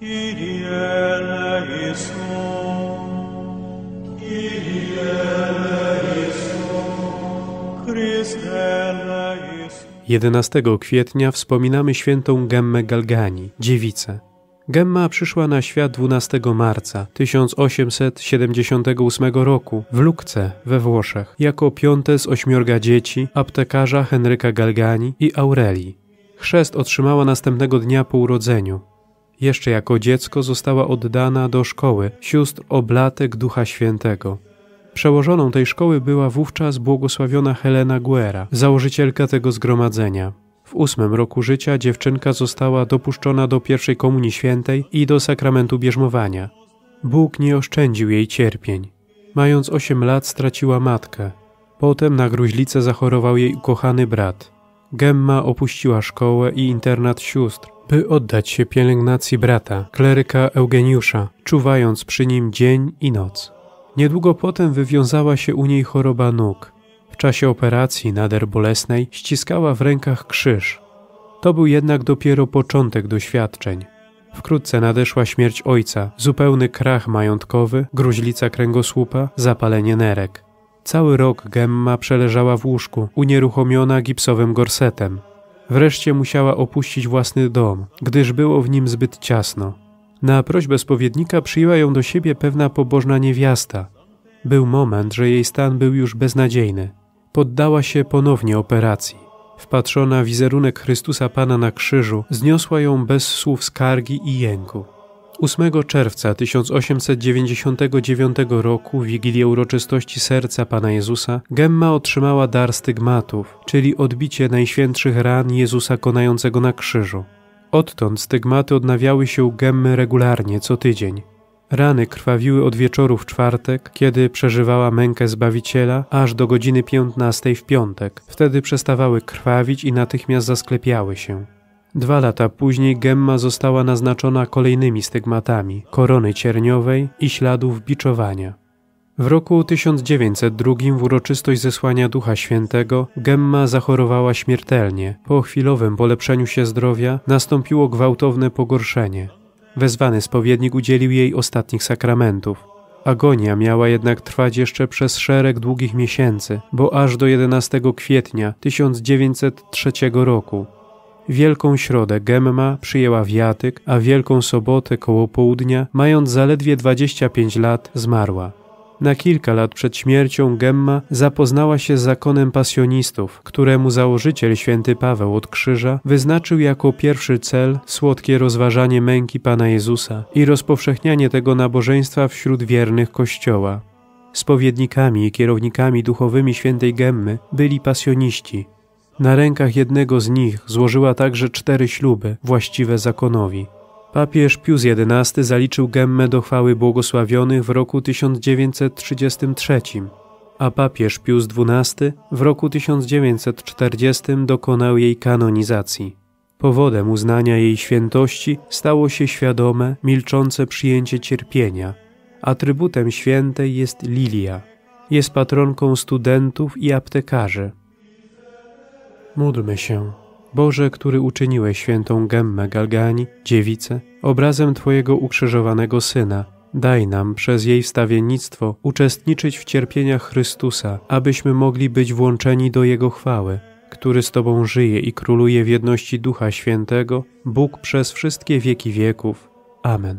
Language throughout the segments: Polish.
Kyrie eleison, Kyrie eleison, Chryste eleison. 11 kwietnia wspominamy świętą Gemmę Galgani, dziewicę. Gemma przyszła na świat 12 marca 1878 roku w Lucce we Włoszech jako piąte z 8 dzieci aptekarza Henryka Galgani i Aurelii. Chrzest otrzymała następnego dnia po urodzeniu. Jeszcze jako dziecko została oddana do szkoły sióstr Oblatek Ducha Świętego. Przełożoną tej szkoły była wówczas błogosławiona Helena Guerra, założycielka tego zgromadzenia. W 8 roku życia dziewczynka została dopuszczona do pierwszej komunii świętej i do sakramentu bierzmowania. Bóg nie oszczędził jej cierpień. Mając 8 lat straciła matkę. Potem na gruźlicę zachorował jej ukochany brat. Gemma opuściła szkołę i internat sióstr, by oddać się pielęgnacji brata, kleryka Eugeniusza, czuwając przy nim dzień i noc. Niedługo potem wywiązała się u niej choroba nóg. W czasie operacji nader bolesnej ściskała w rękach krzyż. To był jednak dopiero początek doświadczeń. Wkrótce nadeszła śmierć ojca, zupełny krach majątkowy, gruźlica kręgosłupa, zapalenie nerek. Cały rok Gemma przeleżała w łóżku, unieruchomiona gipsowym gorsetem. Wreszcie musiała opuścić własny dom, gdyż było w nim zbyt ciasno. Na prośbę spowiednika przyjęła ją do siebie pewna pobożna niewiasta. Był moment, że jej stan był już beznadziejny. Poddała się ponownie operacji. Wpatrzona w wizerunek Chrystusa Pana na krzyżu, zniosła ją bez słów skargi i jęku. 8 czerwca 1899 roku, w Wigilię uroczystości Serca Pana Jezusa, Gemma otrzymała dar stygmatów, czyli odbicie najświętszych ran Jezusa konającego na krzyżu. Odtąd stygmaty odnawiały się u Gemmy regularnie, co tydzień. Rany krwawiły od wieczoru w czwartek, kiedy przeżywała mękę Zbawiciela, aż do godziny 15 w piątek. Wtedy przestawały krwawić i natychmiast zasklepiały się. 2 lata później Gemma została naznaczona kolejnymi stygmatami, korony cierniowej i śladów biczowania. W roku 1902 w uroczystość zesłania Ducha Świętego Gemma zachorowała śmiertelnie. Po chwilowym polepszeniu się zdrowia nastąpiło gwałtowne pogorszenie. Wezwany spowiednik udzielił jej ostatnich sakramentów. Agonia miała jednak trwać jeszcze przez szereg długich miesięcy, bo aż do 11 kwietnia 1903 roku. Wielką Środę Gemma przyjęła wiatyk, a Wielką Sobotę koło południa, mając zaledwie 25 lat, zmarła. Na kilka lat przed śmiercią Gemma zapoznała się z zakonem pasjonistów, któremu założyciel święty Paweł od krzyża wyznaczył jako pierwszy cel słodkie rozważanie męki Pana Jezusa i rozpowszechnianie tego nabożeństwa wśród wiernych Kościoła. Spowiednikami i kierownikami duchowymi świętej Gemmy byli pasjoniści. Na rękach jednego z nich złożyła także 4 śluby, właściwe zakonowi. Papież Pius XI zaliczył Gemmę do chwały błogosławionych w roku 1933, a papież Pius XII w roku 1940 dokonał jej kanonizacji. Powodem uznania jej świętości stało się świadome, milczące przyjęcie cierpienia. Atrybutem świętej jest lilia. Jest patronką studentów i aptekarzy. Módlmy się. Boże, który uczyniłeś świętą Gemmę Galgani, dziewicę, obrazem Twojego ukrzyżowanego Syna, daj nam przez jej wstawiennictwo uczestniczyć w cierpieniach Chrystusa, abyśmy mogli być włączeni do Jego chwały, który z Tobą żyje i króluje w jedności Ducha Świętego, Bóg przez wszystkie wieki wieków. Amen.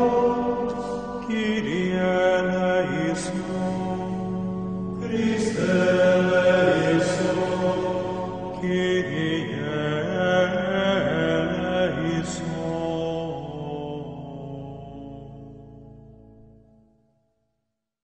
Kyrie eleison, Christe